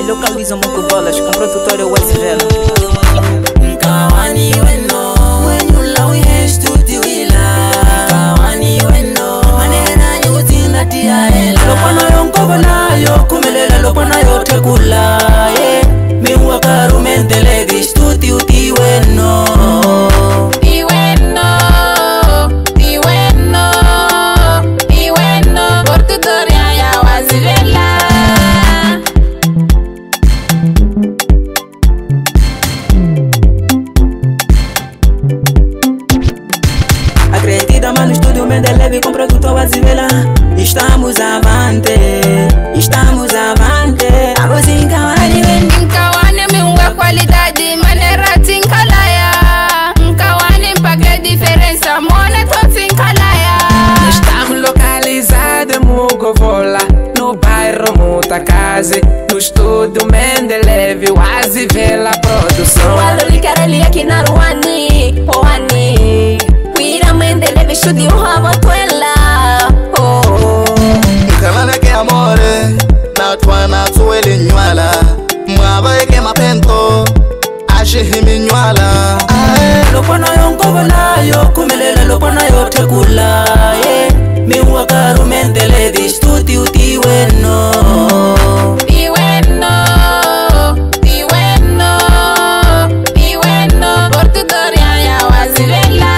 localiza Mocobolas com produtora Wazivela. Nkawani weno Wenula uye studio ila Nkawani weno Manena nyutina tia ela Lopana yonkobo nayo kumelela lopana yote kula Miwa karumentele di studio ti weno Portutoria ya Wazivela. Acredita, mano, estúdio Mendeleve com produtor Wazivela. Estamos avante, estamos avante. Estamos em Nkawani weno. Nkawani miwa qualidade, maneira tinkalaya. Nkawani paga diferença, mone todos enkalaya. Estamos localizados em Mocobola, no bairro Mutakazi, no estúdio Mendeleve, Wazivela Produção. Waloli karali aqui na Ruani, Poani. Wira Mendeleve studio Havatwela. Kalana ke amore, na twana tuwele nywala. Mwaba ke mapento, ashe himi nywala. Lopana yonkobo nayo kumelela lopana yote kula Miwa karumentele di studio ti weno Portutoria ya Wazivela.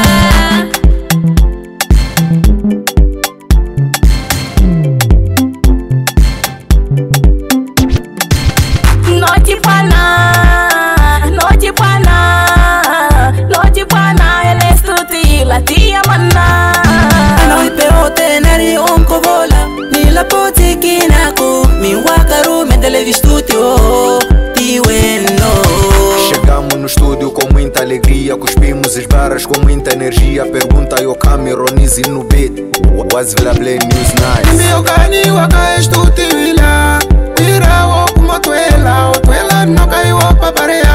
Noche pana, el estuti la tia manna. Anoi peote nari onkobola, ni la poti kinako. Miwa karumentele di studio ti weno. Chegamos no estúdio com muita alegria, cuspimos as barras com muita energia. Pergunta eu Cameronize no beat, Wazivela Play News Nice. Miokani waka estúdio ila, wira wo kumatwela, otwela no kai wo paparea.